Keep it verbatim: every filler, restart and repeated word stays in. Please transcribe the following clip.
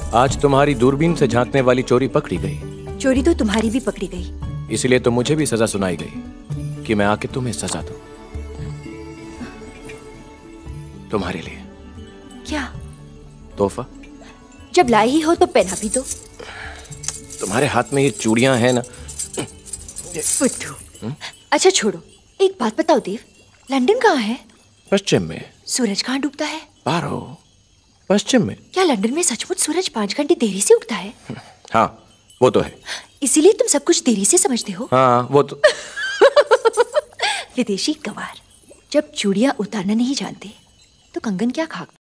आज तुम्हारी दूरबीन से झांकने वाली चोरी पकड़ी गई। चोरी तो तुम्हारी भी पकड़ी गई। इसलिए तो मुझे भी सजा सुनाई गई कि मैं आके तुम्हें सजा दूं। तुम्हारे लिए। क्या? तोहफा। जब लाए ही हो तो पहना भी दो। तुम्हारे हाथ में ये चूड़ियां हैं ना। फुट्टू। अच्छा छोड़ो, एक बात बताओ देव, लंदन कहाँ है? पश्चिम में। सूरज कहाँ डूबता है? पारो। पश्चिम में। क्या लंदन में सचमुच सूरज पाँच घंटे देरी से उगता है? हाँ वो तो है। इसीलिए तुम सब कुछ देरी से समझते हो? हाँ वो तो। विदेशी गंवार, जब चूड़ियां उतारना नहीं जानते तो कंगन क्या खाक